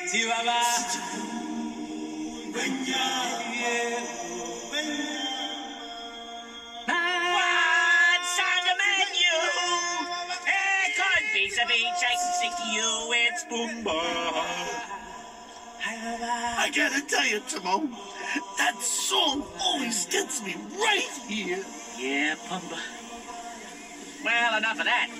Chihuahua. What's on the menu? Corned beef, a beach, I can stick to you, it's Pumbaa. I gotta tell you, Timon, that song always gets me right here. Yeah, Pumbaa. Well, enough of that.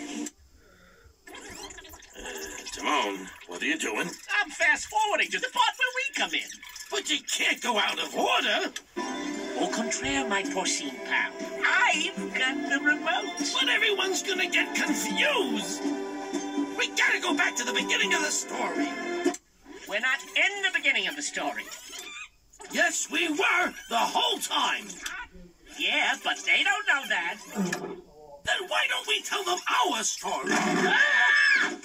Timon, what are you doing? I'm fast-forwarding to the part where we come in. But you can't go out of order. Au contraire, my porcine pal. I've got the remote. But everyone's gonna get confused. We gotta go back to the beginning of the story. We're not in the beginning of the story. Yes, we were the whole time. Yeah, but they don't know that. Then why don't we tell them our story? Ah!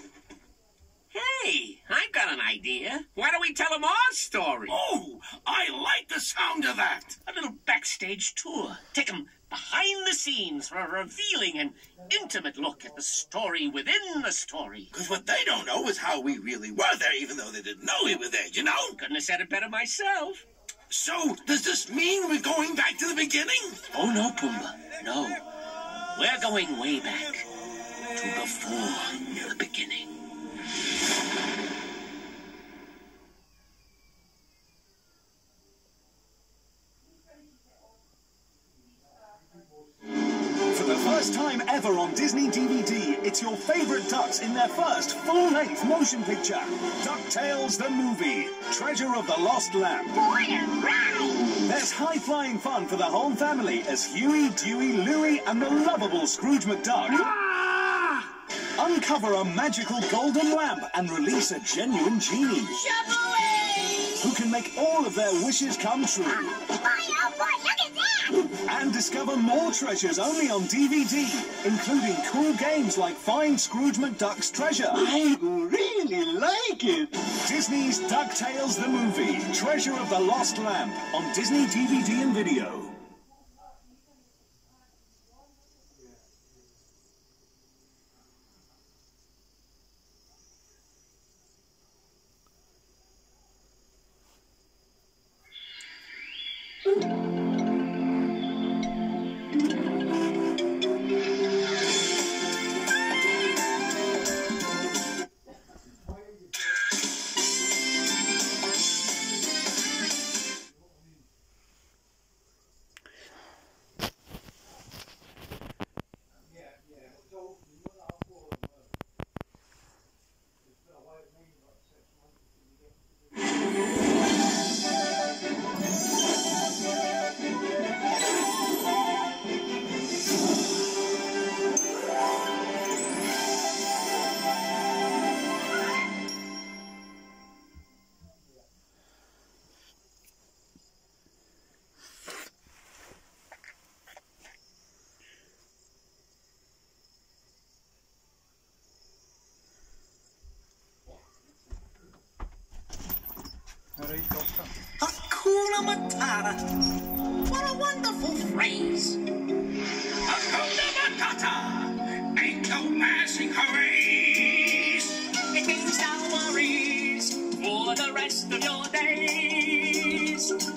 Hey, I've got an idea. Why don't we tell them our story? Oh, I like the sound of that. A little backstage tour. Take them behind the scenes for a revealing and intimate look at the story within the story. Because what they don't know is how we really were there, even though they didn't know we were there, you know? Couldn't have said it better myself. So, does this mean we're going back to the beginning? Oh, no, Pumbaa. No. We're going way back to before the beginning. For the first time ever on Disney DVD, it's your favorite ducks in their first full-length motion picture. DuckTales the Movie, Treasure of the Lost Lamp. There's high-flying fun for the whole family as Huey, Dewey, Louie and the lovable Scrooge McDuck uncover a magical golden lamp and release a genuine genie who can make all of their wishes come true. Oh boy, look at that! And discover more treasures only on DVD, including cool games like Find Scrooge McDuck's Treasure. I really like it. Disney's DuckTales the Movie, Treasure of the Lost Lamp, on Disney DVD and video. Hakuna Matata. What a wonderful phrase. Hakuna Matata. Ain't no passing hurries. It means no worries for the rest of your days.